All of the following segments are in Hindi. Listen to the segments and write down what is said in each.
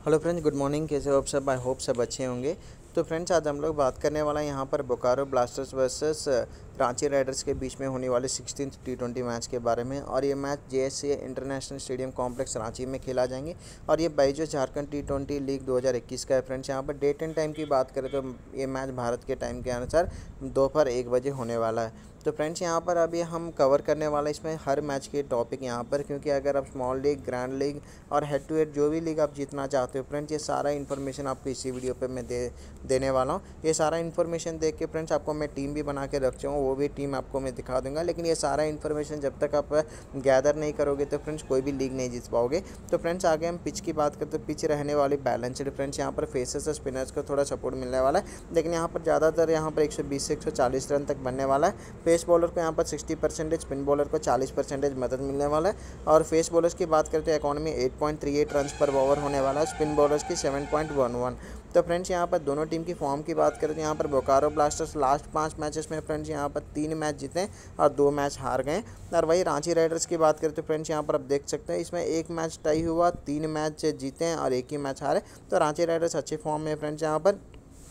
Hello friends, good morning. कैसे हो आप सब? आई होप सब अच्छे होंगे। तो फ्रेंड्स, आज हम लोग बात करने वाला है यहाँ पर Bokaro blasters versus Ranchi riders के बीच में होने वाले 16th T20 मैच के बारे में। और ये match JSA international stadium complex Ranchi में खेला जाएंगे। और ये बाईजो झारखंड T20 लीग 2021 का है। फ्रेंड्स, यहाँ पर डेट एंड टाइम की बात करें तो ये मैच भारत के टाइम के अनुसार दोपहर 1 बजे होने वाला है। तो फ्रेंड्स, यहाँ पर अभी हम कवर करने वाला है इसमें हर मैच के टॉपिक यहाँ पर, क्योंकि अगर आप स्मॉल लीग, ग्रैंड लीग और हेड टू हेड जो भी लीग आप जीतना चाहते हो फ्रेंड्स, ये सारा इन्फॉर्मेशन आपको इसी वीडियो पे मैं देने वाला हूँ। ये सारा इन्फॉर्मेशन देख के फ्रेंड्स आपको मैं टीम भी बना के रख चाहूँ, वो भी टीम आपको मैं दिखा दूंगा। लेकिन ये सारा इन्फॉर्मेशन जब तक आप गैदर नहीं करोगे तो फ्रेंड्स कोई भी लीग नहीं जीत पाओगे। तो फ्रेंड्स, आगे हम पिच की बात करते हैं। पिच रहने वाली बैलेंस्ड। फ्रेंड्स, यहाँ पर फेसेस और स्पिनर्स को थोड़ा सपोर्ट मिलने वाला है, लेकिन यहाँ पर ज़्यादातर यहाँ पर 120 से 140 रन तक बनने वाला है। पेस बॉलर को यहाँ पर 60%, स्पिन बॉलर को 40% मदद मिलने वाला है। और फेस बॉलर्स की बात करते हैं, इकॉनमी 8.38 रन पर ओवर होने वाला है, स्पिन बॉलर्स की 7.11। तो फ्रेंड्स, यहाँ पर दोनों टीम की फॉर्म की बात करें तो यहाँ पर बोकारो ब्लास्टर्स लास्ट 5 मैचेस में फ्रेंड्स यहाँ पर 3 मैच जीते और 2 मैच हार गए। और वही रांची राइडर्स की बात करें तो फ्रेंड्स यहाँ पर आप देख सकते हैं इसमें 1 मैच टाई हुआ, 3 मैच जीते हैं और 1 ही मैच हारे। तो रांची राइडर्स अच्छे फॉर्म में फ्रेंड्स यहाँ पर।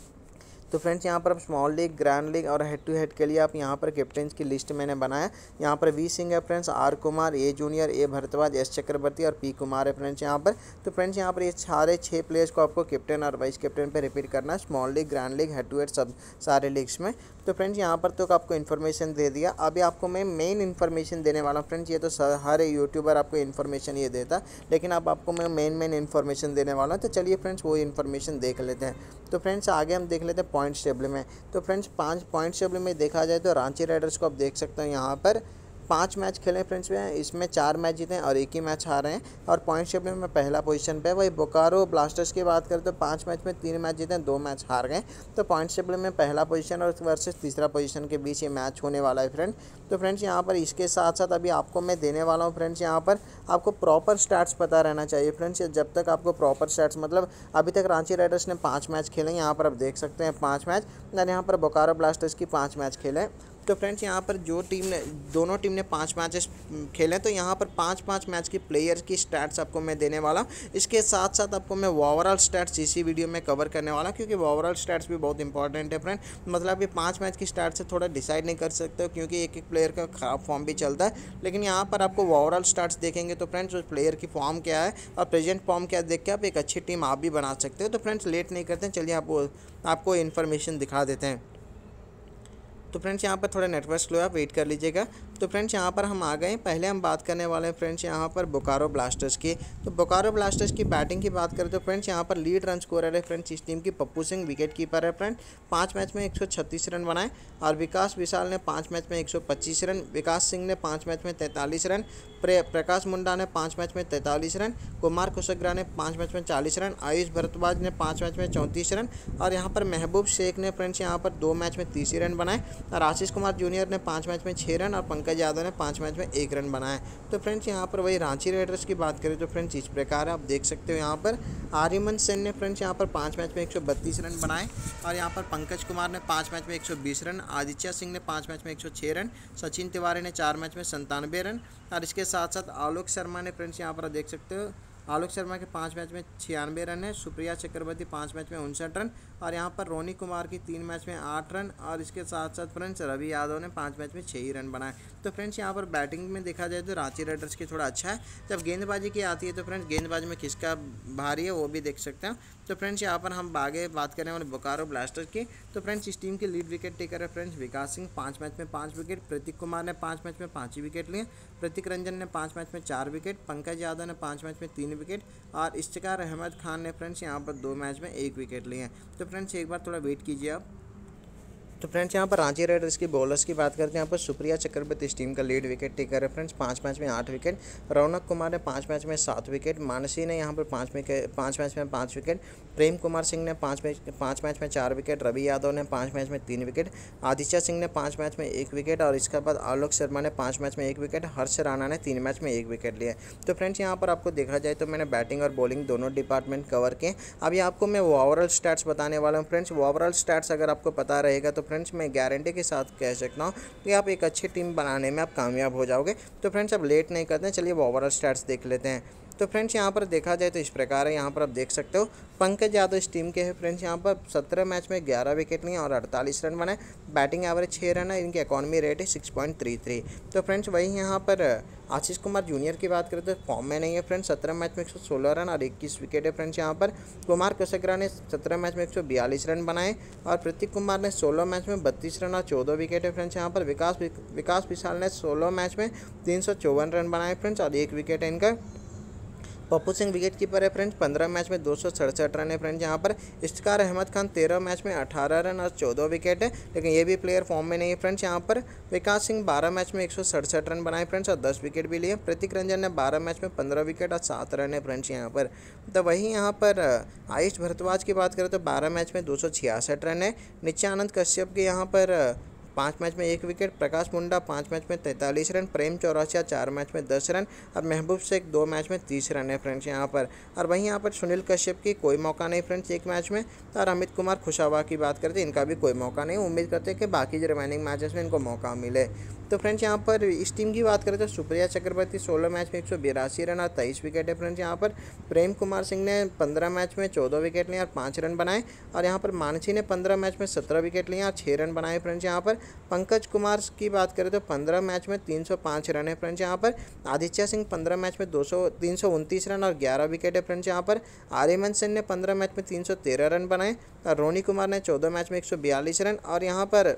तो फ्रेंड्स, यहाँ पर आप स्मॉल लीग, ग्रैंड लीग और हेड टू हेड के लिए आप यहाँ पर कैप्टन्स की लिस्ट मैंने बनाया। यहाँ पर वी सिंह है friends, R Kumar, A junior, A Bhardwaj, S Chakraborty और पी कुमार है फ्रेंड्स यहाँ पर। तो फ्रेंड्स, यहाँ पर ये सारे 6 प्लेयर्स को आपको कैप्टन और वाइस कैप्टन पे रिपीट करना है, small league, grand league, head to head सब सारे लीग्स में। तो फ्रेंड्स, यहाँ पर तो आपको इन्फॉर्मेशन दे दिया। अभी आपको मैं मेन इन्फॉर्मेशन देने वाला हूँ फ्रेंड्स। ये तो हर यूट्यूबर आपको इन्फॉर्मेशन ये देता, लेकिन अब आपको मैं मेन इन्फॉर्मेशन देने वाला हूँ। तो चलिए फ्रेंड्स, वो इन्फॉर्मेशन देख लेते हैं। तो फ्रेंड्स, आगे हम देख लेते हैं पॉइंट्स टेबल में। तो फ्रेंड्स, 5 पॉइंट्स टेबल में देखा जाए तो रांची राइडर्स को आप देख सकते हो यहाँ पर 5 मैच खेले फ्रेंड्स में, इसमें 4 मैच जीते हैं और 1 ही मैच हारे हैं। और पॉइंट्स टेबल में पहला पोजीशन पे है। वही बोकारो ब्लास्टर्स की बात करें तो 5 मैच में 3 मैच जीते हैं, 2 मैच हार गए। तो पॉइंट्स टेबल में पहला पोजीशन और वर्सेस तीसरा पोजीशन के बीच ये मैच होने वाला है फ्रेंड। तो फ्रेंड्स, यहाँ पर इसके साथ साथ अभी आपको मैं देने वाला हूँ फ्रेंड्स, यहाँ पर आपको प्रॉपर स्टैट्स पता रहना चाहिए फ्रेंड्स। जब तक आपको प्रॉपर स्टैट्स, मतलब अभी तक रांची राइडर्स ने 5 मैच खेले, यहाँ पर आप देख सकते हैं 5 मैच, और यहाँ पर बोकारो ब्लास्टर्स की 5 मैच खेले। तो फ्रेंड्स, यहाँ पर दोनों टीम ने 5 मैचेस खेले, तो यहाँ पर 5-5 मैच की प्लेयर्स की स्टैट्स आपको मैं देने वाला हूँ। इसके साथ साथ आपको मैं ओवरऑल स्टैट्स इसी वीडियो में कवर करने वाला हूँ, क्योंकि ओवरऑल स्टैट्स भी बहुत इंपॉर्टेंट है फ्रेंड। मतलब ये 5 मैच की स्टैट्स से थोड़ा डिसाइड नहीं कर सकते हो, क्योंकि एक एक प्लेयर का खराब फॉर्म भी चलता है। लेकिन यहाँ पर आपको ओवरऑल स्टैट्स देखेंगे तो फ्रेंड्स उस प्लेयर की फॉर्म क्या है और प्रेजेंट फॉर्म क्या देख के आप एक अच्छी टीम आप भी बना सकते हो। तो फ्रेंड्स, लेट नहीं करते हैं, चलिए आपको इन्फॉर्मेशन दिखा देते हैं। तो फ्रेंड्स, यहाँ पर थोड़ा नेटवर्क स्लो है, आप वेट कर लीजिएगा। तो फ्रेंड्स, यहाँ पर हम आ गए। पहले हम बात करने वाले हैं फ्रेंड्स यहाँ पर बोकारो ब्लास्टर्स की। तो बोकारो ब्लास्टर्स की बैटिंग की बात करें तो फ्रेंड्स, यहाँ पर लीड रन स्कोरर है फ्रेंड्स इस टीम की पप्पू सिंह, विकेट कीपर है फ्रेंड। 5 मैच में 136 रन बनाए। और विकास विशाल ने 5 मैच में 125 रन, विकास सिंह ने 5 मैच में 43 रन, प्रकाश मुंडा ने 5 मैच में 43 रन, कुमार कुशग्रा ने 5 मैच में 40 रन, आयुष भरद्वाज ने 5 मैच में 34 रन। और यहाँ पर महबूब शेख ने फ्रेंड्स यहाँ पर 2 मैच में 30 रन बनाए। और आशीष कुमार जूनियर ने 5 मैच में 6 रन और पंकज यादव ने 5 मैच में 1 रन बनाए। तो फ्रेंड्स, यहाँ पर वही रांची राइडर्स की बात करें तो फ्रेंड्स इस प्रकार आप देख सकते हो। यहाँ पर आर्यमन सेन ने फ्रेंड्स यहाँ पर 5 मैच में 132 रन बनाए। और यहाँ पर पंकज कुमार ने 5 मैच में 120 रन, आदित्य सिंह ने 5 मैच में 106 रन, सचिन तिवारी ने 4 मैच में 97 रन। और इसके साथ साथ आलोक शर्मा ने फ्रेंड्स यहाँ पर देख सकते हो, आलोक शर्मा के 5 मैच में 96 रन है, सुप्रिया चक्रवर्ती 5 मैच में 59 रन। और यहाँ पर रोनी कुमार की 3 मैच में 8 रन। और इसके साथ साथ फ्रेंड्स रवि यादव ने 5 मैच में 6 ही रन बनाए। तो फ्रेंड्स, यहाँ पर बैटिंग में देखा जाए तो रांची राइडर्स की थोड़ा अच्छा है। जब गेंदबाजी की आती है तो फ्रेंड्स गेंदबाजी में किसका भारी है वो भी देख सकते हैं। तो फ्रेंड्स, यहाँ पर हम आगे बात करने वाले बोकारो ब्लास्टर्स की। तो फ्रेंड्स, इस टीम की लीड विकेट टेकर है फ्रेंड्स विकास सिंह, 5 मैच में 5 विकेट। प्रतीक कुमार ने 5 मैच में 5 ही विकेट लिए। प्रतीक रंजन ने 5 मैच में 4 विकेट। पंकज यादव ने 5 मैच में 3 विकेट। और इश्तिकार अहमद खान ने फ्रेंड्स यहाँ पर 2 मैच में 1 विकेट लिए हैं। तो फ्रेंड्स, एक बार थोड़ा वेट कीजिए आप। तो फ्रेंड्स, यहाँ पर रांची राइडर्स की बॉलर्स की बात करते हैं। यहाँ पर सुप्रिया चक्रवर्ती इस टीम का लीड विकेट टेकर है फ्रेंड्स, 5 मैच में 8 विकेट। रौनक कुमार ने 5 मैच में 7 विकेट। मानसी ने यहाँ पर 5 मैच में 5 विकेट। प्रेम कुमार सिंह ने 5 मैच में 4 विकेट। रवि यादव ने 5 मैच में 3 विकेट। आदित्य सिंह ने 5 मैच में 1 विकेट। और इसके बाद आलोक शर्मा ने 5 मैच में 1 विकेट। हर्ष राणा ने 3 मैच में 1 विकेट लिए। तो फ्रेंड्स, यहाँ पर आपको देखा जाए तो मैंने बैटिंग और बॉलिंग दोनों डिपार्टमेंट कवर किए। अभी आपको मैं ओवरऑल स्टैट्स बताने वाला हूँ फ्रेंड्स। ओवरऑल स्टैट्स अगर आपको पता रहेगा तो फ्रेंड्स मैं गारंटी के साथ कह सकता हूँ कि आप एक अच्छी टीम बनाने में आप कामयाब हो जाओगे। तो फ्रेंड्स, अब लेट नहीं करते हैं, चलिए ओवरऑल स्टैट्स देख लेते हैं। तो फ्रेंड्स यहाँ पर देखा जाए तो इस प्रकार है, यहाँ पर आप देख सकते हो पंकज यादव इस टीम के हैं फ्रेंड्स। यहाँ पर 17 मैच में 11 विकेट लिए और 48 रन बनाए, बैटिंग एवरेज 6 रन है, इनकी इकॉनमी रेट है 6.33। तो फ्रेंड्स वहीं यहाँ पर आशीष कुमार जूनियर की बात करें तो फॉर्म में नहीं है फ्रेंड्स। 17 मैच में 116 रन और 21 विकेट है फ्रेंड्स। यहाँ पर कुमार कसगरा ने 17 मैच में 142 रन बनाए और प्रतीक कुमार ने 16 मैच में 32 रन और 14 विकेट है फ्रेंड्स। यहाँ पर विकास विशाल ने 16 मैच में 354 रन बनाए फ्रेंड्स और 1 विकेट है इनका। पप्पू सिंह विकेट कीपर है फ्रेंड्स, 15 मैच में 267 रन है फ्रेंड्स। यहाँ पर इफ्तिखार अहमद खान 13 मैच में 18 रन और 14 विकेट है, लेकिन ये भी प्लेयर फॉर्म में नहीं है फ्रेंड्स। यहाँ पर विकास सिंह 12 मैच में 167 रन बनाए फ्रेंड्स और 10 विकेट भी लिए। प्रतीक रंजन ने 12 मैच में 15 विकेट और 7 रन है फ्रेंड्स यहाँ पर। तो वहीं यहाँ पर आयुष भारद्वाज की बात करें तो 12 मैच में 266 रन है। नित्यानंद कश्यप के यहाँ पर 5 मैच में 1 विकेट, प्रकाश मुंडा 5 मैच में 43 रन, प्रेम चौरसिया 4 मैच में 10 रन और महबूब शेख 2 मैच में 30 रन है फ्रेंड्स यहाँ पर। और वहीं यहाँ पर सुनील कश्यप की कोई मौका नहीं फ्रेंड्स 1 मैच में। और अमित कुमार खुशावा की बात करते हैं, इनका भी कोई मौका नहीं। उम्मीद करते हैं कि बाकी जो रिमेनिंग मैचेस में इनको मौका मिले। तो फ्रेंड्स यहाँ पर इस टीम की बात करें तो सुप्रिया चक्रवर्ती 16 मैच में 182 रन और 23 विकेट है फ्रेंड्स यहाँ पर। प्रेम कुमार सिंह ने 15 मैच में 14 विकेट लिए और 5 रन बनाए। और यहाँ पर मानसी ने 15 मैच में 17 विकेट लिए और 6 रन बनाए फ्रेंड्स यहाँ पर। पंकज कुमार की बात करें तो 15 मैच में 305 रन है फ्रेंड्स यहाँ पर। आदित्य सिंह 15 मैच में 329 रन और 11 विकेट है फ्रेंड्स यहाँ पर। आर्यमन सिंह ने 15 मैच में 313 रन बनाए और रोनी कुमार ने 14 मैच में 142 रन। और यहाँ पर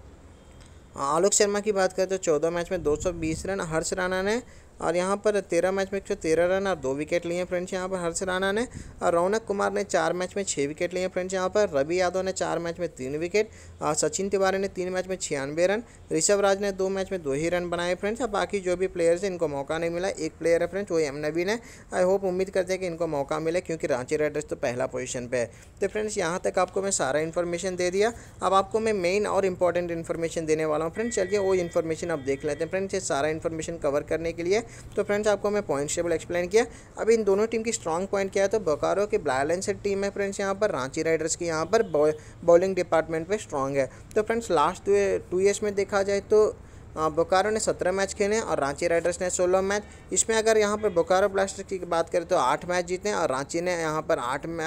आलोक शर्मा की बात करें तो 14 मैच में 220 रन। हर्ष राणा ने और यहाँ पर 13 मैच में 113 रन और 2 विकेट लिए फ्रेंड्स यहाँ पर हर्ष राणा ने। और रौनक कुमार ने 4 मैच में 6 विकेट लिए फ्रेंड्स यहाँ पर। रवि यादव ने 4 मैच में 3 विकेट और सचिन तिवारी ने 3 मैच में 96 रन। ऋषभ राज ने 2 मैच में 2 ही रन बनाए फ्रेंड्स। अब बाकी जो भी प्लेयर्स हैं इनको मौका नहीं मिला। एक प्लेयर है फ्रेंड्स वो एम नबीन है। आई होप उम्मीद करते हैं कि इनको मौका मिले क्योंकि रांची राइडर्स तो पहला पोजीशन पे है। तो फ्रेंड्स यहाँ तक आपको मैं सारा इन्फॉर्मेशन दे दिया। अब आपको मैं मेन और इंपॉर्टेंट इन्फॉर्मेशन देने वाला हूँ फ्रेंड्स। चलिए वो इन्फॉर्मेशन आप देख लेते हैं फ्रेंड्स। ये सारा इन्फॉर्मेशन कवर करने के लिए तो फ्रेंड्स आपको मैं पॉइंट टेबल एक्सप्लेन किया। अब इन दोनों टीम की स्ट्रॉन्ग पॉइंट क्या है तो बोकारो की बैलेंस्ड टीम है फ्रेंड्स यहाँ पर। रांची राइडर्स की यहाँ पर बॉलिंग डिपार्टमेंट पे स्ट्रॉन्ग है। तो फ्रेंड्स लास्ट 2 ईयर्स में देखा जाए तो बोकारो ने 17 मैच खेले और रांची राइडर्स ने 16 मैच। इसमें अगर यहाँ पर बोकारो ब्लास्टर्स की बात करें तो 8 मैच जीते हैं और रांची ने यहाँ पर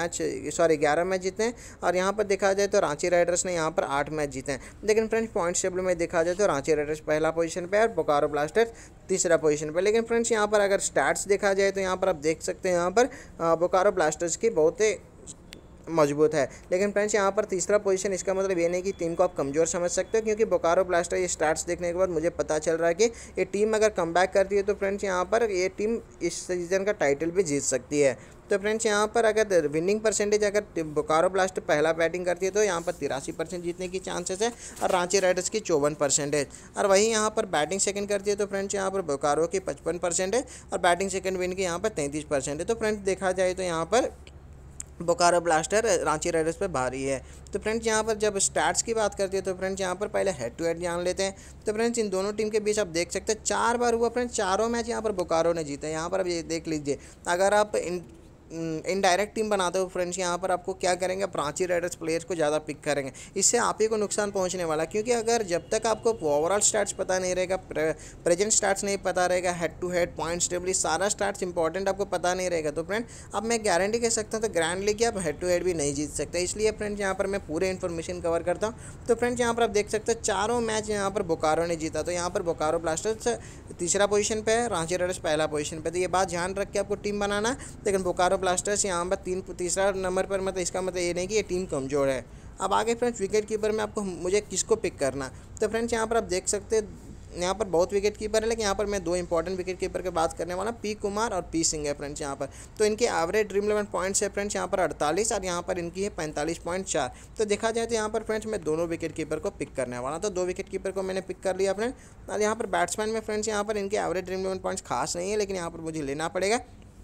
11 मैच जीते हैं। और यहाँ पर देखा जाए तो रांची राइडर्स ने यहाँ पर 8 मैच जीते हैं। लेकिन फ्रेंड्स पॉइंट टेबल में देखा जाए तो रांची राइडर्स पहला पोजीशन पे है और बोकारो ब्लास्टर्स तीसरा पोजीशन पे। लेकिन फ्रेंड्स यहाँ पर अगर स्टैट्स देखा जाए तो यहाँ पर आप देख सकते हैं यहाँ पर बोकारो ब्लास्टर्स की बहुत ही मजबूत है। लेकिन फ्रेंड्स यहाँ पर तीसरा पोजीशन, इसका मतलब ये नहीं कि टीम को आप कमज़ोर समझ सकते हो क्योंकि बोकारो ब्लास्टर ये स्टार्ट्स देखने के बाद मुझे पता चल रहा है कि ये टीम अगर कमबैक करती है तो फ्रेंड्स यहाँ पर ये टीम इस सीज़न का टाइटल भी जीत सकती है। तो फ्रेंड्स यहाँ पर अगर विनिंग परसेंटेज अगर बोकारो ब्लास्टर पहला बैटिंग करती है तो यहाँ पर 83% जीतने की चांसेस है और रांची राइडर्स की 54% है। और वहीं यहाँ पर बैटिंग सेकंड करती है तो फ्रेंड्स यहाँ पर बोकारो की 55% है और बैटिंग सेकंड विन की यहाँ पर 33% है। तो फ्रेंड्स देखा जाए तो यहाँ पर बोकारो ब्लास्टर रांची राइडर्स पे भारी है। तो फ्रेंड्स यहाँ पर जब स्टैट्स की बात करती है तो फ्रेंड्स यहाँ पर पहले हेड टू हेड जान लेते हैं। तो फ्रेंड्स इन दोनों टीम के बीच आप देख सकते हैं 4 बार हुआ फ्रेंड्स, चारों मैच यहाँ पर बोकारो ने जीते हैं। यहाँ पर अब ये देख लीजिए, अगर आप इनडायरेक्ट टीम बनाते हो फ्रेंड्स यहाँ पर आपको क्या करेंगे, आप रांची राइडर्स प्लेयर्स को ज़्यादा पिक करेंगे। इससे आप ही को नुकसान पहुंचने वाला, क्योंकि अगर जब तक आपको ओवरऑल स्टैट्स पता नहीं रहेगा, प्रेजेंट स्टैट्स नहीं पता रहेगा, head to head points table सारा स्टैट्स इंपॉर्टेंट आपको पता नहीं रहेगा, तो फ्रेंड अब मैं गारंटी कह सकता हूँ तो ग्रैंडली कि आप हेड टू हेड भी नहीं जीत सकते। इसलिए फ्रेंड्स यहाँ पर मैं पूरे इन्फॉर्मेशन कवर करता हूँ। तो फ्रेंड्स यहाँ पर आप देख सकते हैं चारों मैच यहाँ पर बोकारो ने जीता। तो यहाँ पर बोकारो ब्लास्टर्स तीसरा पोजीशन पे है, रांची राइडर्स पहला पोजीशन पे। तो ये बात ध्यान रख के आपको टीम बनाना है। लेकिन बोकारो ब्लास्टर्स यहाँ पर तीसरा नंबर पर, मतलब इसका मतलब ये नहीं कि ये टीम कमज़ोर है। अब आगे फ्रेंड्स विकेट कीपर में मुझे किसको पिक करना, तो फ्रेंड्स यहाँ पर आप देख सकते हैं यहाँ पर बहुत विकेट कीपर है, लेकिन यहाँ पर मैं 2 इंपॉर्टेंट विकेट कीपर की बात करने वाला, पी कुमार और पी सिंह है फ्रेंड्स यहाँ पर। तो इनके एवरेज ड्रीम 11 पॉइंट्स है फ्रेंड्स यहाँ पर 48 और यहाँ पर इनकी है 45.4। तो देखा जाए तो यहाँ पर फ्रेंड्स मैं दोनों विकेट कीपर को पिक करने वाला, तो 2 विकेट कीपर को मैंने पिक कर लिया फ्रेंड्स। और यहाँ पर बैट्समैन में फ्रेंड्स यहाँ पर इनके एवरेज ड्रीम 11 पॉइंट्स खास नहीं है, लेकिन यहाँ पर मुझे लेना पड़ेगा।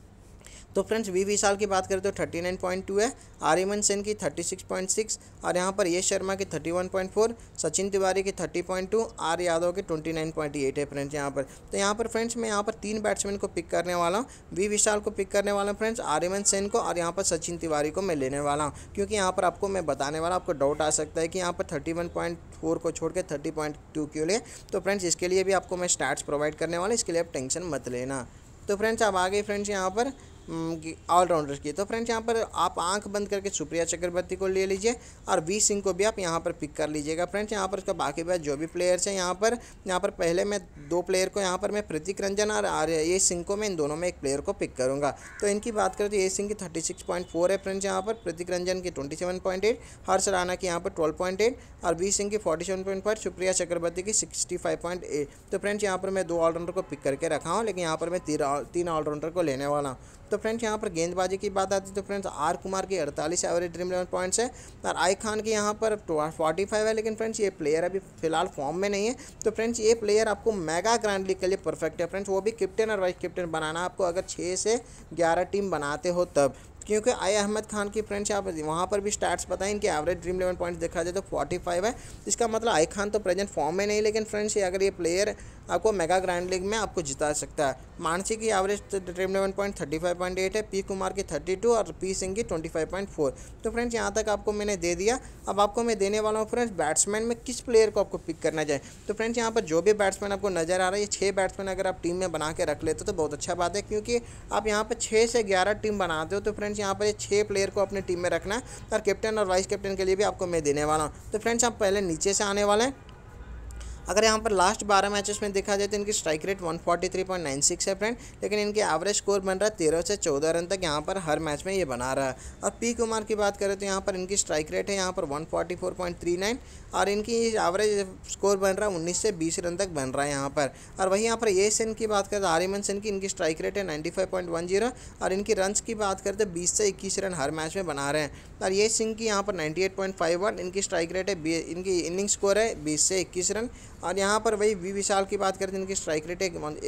तो फ्रेंड्स वी विशाल की बात करें तो 39.2 है, आर्यमन सेन की 36.6 और यहाँ पर यश शर्मा की 31.4, सचिन तिवारी की 30.2, आर यादव की 29.8 है फ्रेंड्स यहाँ पर। तो यहाँ पर फ्रेंड्स मैं यहाँ पर 3 बैट्समैन को पिक करने वाला हूँ, वी विशाल को पिक करने वाला हूँ फ्रेंड्स, आर्यमन सेन को, और यहाँ पर सचिन तिवारी को मैं लेने वाला हूँ। क्योंकि यहाँ पर आपको मैं बताने वाला, आपको डाउट आ सकता है कि यहाँ पर 31.4 को छोड़ के 30.2 क्यों ले। तो फ्रेंड्स इसके लिए भी आपको मैं स्टैट्स प्रोवाइड करने वाला, इसके लिए आप टेंशन मत लेना। तो फ्रेंड्स अब आ गई फ्रेंड्स यहाँ पर ऑलराउंडर की। तो फ्रेंड्स यहाँ पर आप आंख बंद करके सुप्रिया चक्रवर्ती को ले लीजिए और वी सिंह को भी आप यहाँ पर पिक कर लीजिएगा फ्रेंड्स। यहाँ पर उसका बाकी बात जो भी प्लेयर्स हैं यहाँ पर पहले मैं 2 प्लेयर को यहाँ पर मैं प्रतीक रंजन और ये सिंह को मैं इन दोनों में एक प्लेयर को पिक करूँगा। तो इनकी बात करें तो ये सिंह की 36.4 है फ्रेंड्स यहाँ पर, प्रतीक रंजन की 27.8, हर्ष राणा की यहाँ पर 12.8 और वी सिंह की 47.5, सुप्रिया चक्रवर्ती की 65.8। तो फ्रेंड्स यहाँ पर मैं 2 ऑलराउंडर को पिक करके रखा हूँ, लेकिन यहाँ पर मैं 3 ऑलराउंडर को लेने वाला हूँ। तो फ्रेंड्स यहाँ पर गेंदबाजी की बात आती है तो फ्रेंड्स आर कुमार की 48 एवरेज ड्रीम 11 पॉइंट्स है और आई खान की यहाँ पर 45 है, लेकिन फ्रेंड्स ये प्लेयर अभी फिलहाल फॉर्म में नहीं है। तो फ्रेंड्स ये प्लेयर आपको मेगा ग्रैंड लीग के लिए परफेक्ट है फ्रेंड्स, वो भी कैप्टन और वाइस कैप्टन बनाना आपको अगर 6 से 11 टीम बनाते हो तब, क्योंकि आई अहमद खान की फ्रेंड्स यहाँ पर वहाँ पर भी स्टैट्स बताएं, इनके एवरेज ड्रीम 11 पॉइंट्स देखा जाए तो 45 है। इसका मतलब आई खान तो प्रेजेंट फॉर्म में नहीं, लेकिन फ्रेंड्स अगर ये प्लेयर आपको मेगा ग्रैंड लीग में आपको जिता सकता है। मानसी की एवरेज ड्रीम 11 पॉइंट 35.8 है, पी कुमार की 32 और पी सिंह की 25.4। तो फ्रेंड्स यहाँ तक आपको मैंने दे दिया। अब आपको मैं देने वाला हूँ फ्रेंड्स बैट्समैन में किस प्लेयर को आपको पिक करना चाहिए। तो फ्रेंड्स यहाँ पर जो भी बैट्समैन आपको नज़र आ रहा है, ये 6 बैट्समैन अगर आप टीम में बना के रख लेते हो तो बहुत अच्छा बात है, क्योंकि आप यहाँ पर 6 से 11 टीम बनाते हो। तो फ्रेंड्स यहाँ पर ये 6 प्लेयर को अपनी टीम में रखना है और कैप्टन और वाइस कैप्टन के लिए भी आपको मैं देने वाला हूँ। तो फ्रेंड्स आप पहले नीचे से आने वाले हैं। अगर यहाँ पर लास्ट 12 मैचेस में देखा जाए तो इनकी स्ट्राइक रेट 143.96 है फ्रेंड, लेकिन इनके एवरेज स्कोर बन रहा है 13 से 14 रन तक यहाँ पर हर मैच में ये बना रहा है। और पी कुमार की बात करें तो यहाँ पर इनकी स्ट्राइक रेट है यहाँ पर 144.39 और इनकी एवरेज स्कोर बन रहा है 19 से 20 रन तक बन रहा है यहाँ पर। और वहीं यहाँ पर ये सिंह की बात करें तो आर्यमन सिंह की इनकी स्ट्राइक रेट है 95.10 और इनकी रन्स की बात करते 20 से 21 रन हर मैच में बना रहे हैं। और ये सिंह की यहाँ पर 98.51 इनकी स्ट्राइक रेट है, इनकी इनिंग स्कोर है 20 से 21 रन। और यहाँ पर वही वी विशाल की बात करते हैं, इनकी स्ट्राइक रेट है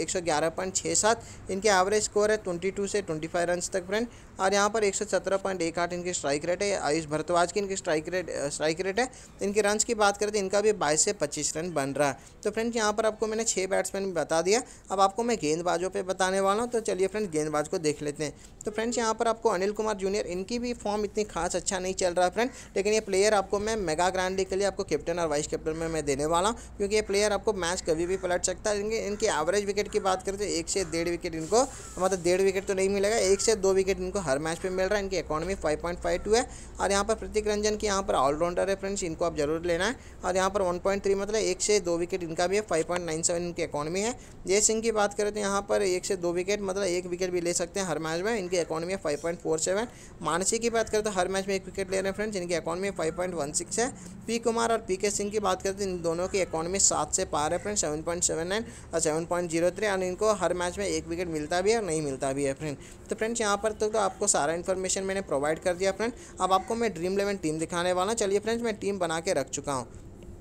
111.67, इनके एवरेज स्कोर है 22 से 25 रन तक फ्रेंड। और यहाँ पर 117.18 इनकी स्ट्राइक रेट है। आयुष भारद्वाज की इनकी स्ट्राइक रेट है। इनके रन्स की बात करते हैं, इनका भी 22 से 25 रन बन रहा है। तो फ्रेंड्स यहाँ पर आपको मैंने 6 बैट्समैन बता दिया। अब आपको मैं गेंदबाजों पे बताने वाला हूँ, तो चलिए फ्रेंड्स गेंदबाज को देख लेते हैं। तो फ्रेंड्स यहाँ पर आपको अनिल कुमार जूनियर, इनकी भी फॉर्म इतनी खास अच्छा नहीं चल रहा है फ्रेंड, लेकिन ये प्लेयर आपको मैं मेगा ग्रैंड लीग के लिए आपको कैप्टन और वाइस कैप्टन में मैं देने वाला हूँ, क्योंकि ये प्लेयर आपको मैच कभी भी पलट सकता है। इनकी एवरेज विकेट की बात करें तो 1 से 1.5 विकेट इनको, मतलब 1.5 विकेट तो नहीं मिलेगा, 1 से 2 विकेट इनको हर मैच पे मिल रहा है। इनकी इकॉनमी 5.52 है। और यहाँ पर प्रतीक रंजन की यहाँ पर ऑलराउंडर है फ्रेंड्स, इनको आप जरूर लेना है। और यहाँ पर 1.3 मतलब 1 से 2 विकेट इनका भी है, 5.97 इनकी इकॉनमी है। जय सिंह की बात करें तो यहाँ पर 1 से 2 विकेट मतलब 1 विकेट भी ले सकते हैं हर मैच में, इनकी इकॉनमी है 5.47। मानसी की बात करें तो हर मैच में 1 विकेट ले रहे हैं फ्रेंड्स, इनकी इकॉनमी 5.16 है। पी कुमार और पी के सिंह की बात करते हैं, इन दोनों की इकॉनमी 7 से पार है फ्रेंड्स, 7.79 और 7.03। और इनको हर मैच में 1 विकेट मिलता भी है और नहीं मिलता भी है फ्रेंड। तो फ्रेंड्स यहाँ पर तो आपको सारा इन्फॉर्मेशन मैंने प्रोवाइड कर दिया फ्रेंड। अब आपको मैं ड्रीम 11 टीम दिखाने वाला हूँ। चलिए फ्रेंड्स मैं टीम बना के रख चुका हूँ,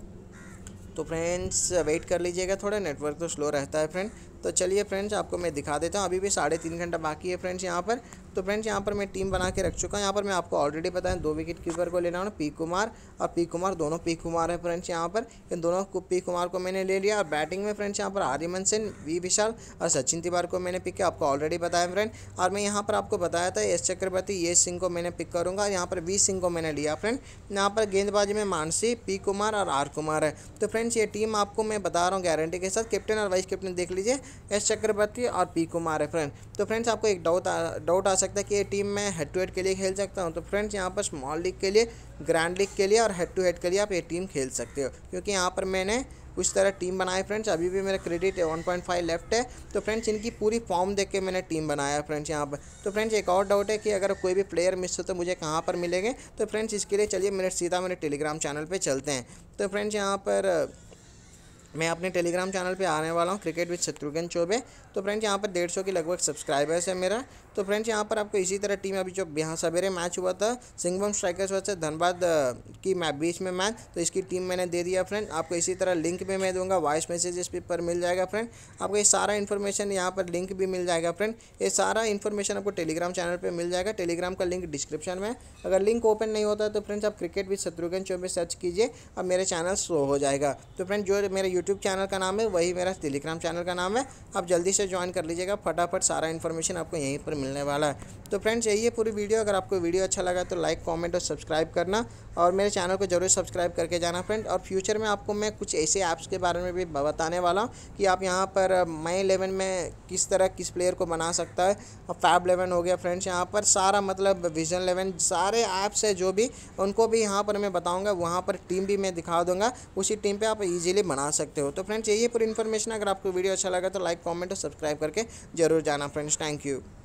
तो फ्रेंड्स वेट कर लीजिएगा, थोड़ा नेटवर्क तो स्लो रहता है फ्रेंड। तो चलिए फ्रेंड्स आपको मैं दिखा देता हूँ, अभी भी 3.5 घंटा बाकी है फ्रेंड्स यहाँ पर। तो फ्रेंड्स यहाँ पर मैं टीम बना के रख चुका हूँ। यहाँ पर मैं आपको ऑलरेडी बताया 2 विकेट कीपर को लेना है, पी कुमार और पी कुमार, दोनों पी कुमार है फ्रेंड्स यहाँ पर। इन दोनों को पी कुमार को मैंने ले लिया। और बैटिंग में फ्रेंड्स यहाँ पर आर्यमन सिंह, वी विशाल और सचिन तिवारी को मैंने पिक किया, आपको ऑलरेडी बताया फ्रेंड। और मैं यहाँ पर आपको बताया था एस चक्रवर्ती, ये सिंह को मैंने पिक करूँगा। यहाँ पर वी सिंह को मैंने लिया फ्रेंड। यहाँ पर गेंदबाजी में मानसी, पी कुमार और आर कुमार है। तो फ्रेंड्स ये टीम आपको मैं बता रहा हूँ गारंटी के साथ। कैप्टन और वाइस कैप्टन देख लीजिए, एस चक्रवर्ती और पी कुमार है फ्रेंड। तो फ्रेंड्स आपको एक डाउट आ सकता है कि ये टीम मैं हेड टू हेड के लिए खेल सकता हूँ। तो फ्रेंड्स यहाँ पर स्मॉल लीग के लिए, ग्रैंड लीग के लिए और हेड टू हेड के लिए आप ये टीम खेल सकते हो, क्योंकि यहाँ पर मैंने उस तरह टीम बनाए फ्रेंड्स। अभी भी मेरा क्रेडिट 1.5 लेफ्ट है। तो फ्रेंड्स इनकी पूरी फॉर्म देख के मैंने टीम बनाया फ्रेंड्स यहाँ पर। तो फ्रेंड्स एक और डाउट है कि अगर कोई भी प्लेयर मिस हो तो मुझे कहाँ पर मिलेंगे। तो फ्रेंड्स इसके लिए चलिए मेरे टेलीग्राम चैनल पर चलते हैं। तो फ्रेंड्स यहाँ पर मैं अपने टेलीग्राम चैनल पे आने वाला हूँ, क्रिकेट विद शत्रुघ्न चौबे। तो फ्रेंड्स यहाँ पर 150 के लगभग सब्सक्राइबर्स है मेरा। तो फ्रेंड्स यहाँ पर आपको इसी तरह टीम, अभी जो यहाँ सवेरे मैच हुआ था सिंघम स्ट्राइकर्स वर्सेस धनबाद की बीच में मैच, तो इसकी टीम मैंने दे दिया फ्रेंड। आपको इसी तरह लिंक भी मैं दूंगा, वॉइस मैसेजेस पर मिल जाएगा फ्रेंड। आपको ये सारा इन्फॉर्मेशन यहाँ पर लिंक भी मिल जाएगा फ्रेंड। ये सारा इन्फॉर्मेशन आपको टेलीग्राम चैनल पर मिल जाएगा। टेलीग्राम का लिंक डिस्क्रिप्शन में। अगर लिंक ओपन नहीं होता तो फ्रेंड्स आप cricket with Shatrughan Choubey search कीजिए और मेरे चैनल शो हो जाएगा। तो फ्रेंड जो मेरे यूट्यूब चैनल का नाम है वही मेरा टेलीग्राम चैनल का नाम है। आप जल्दी से ज्वाइन कर लीजिएगा, फटाफट सारा इन्फॉर्मेशन आपको यहीं पर मिलने वाला है। तो फ्रेंड्स यही है पूरी वीडियो। अगर आपको वीडियो अच्छा लगा तो लाइक, कमेंट और सब्सक्राइब करना, और मेरे चैनल को जरूर सब्सक्राइब करके जाना फ्रेंड। और फ्यूचर में आपको मैं कुछ ऐसे ऐप्स के बारे में भी बताने वाला हूँ कि आप यहाँ पर माई 11 में किस तरह किस प्लेयर को बना सकता है। और फैब 11 हो गया फ्रेंड्स, यहाँ पर सारा मतलब विजन 11 सारे ऐप्स है जो भी, उनको भी यहाँ पर मैं बताऊँगा। वहाँ पर टीम भी मैं दिखा दूँगा, उसी टीम पर आप ईजिली बना सकते हो। तो फ्रेंड्स यही है पूरी इन्फॉर्मेशन। अगर आपको वीडियो अच्छा लगा तो लाइक, कॉमेंट और सब्सक्राइब करके जरूर जाना फ्रेंड्स। Thank you.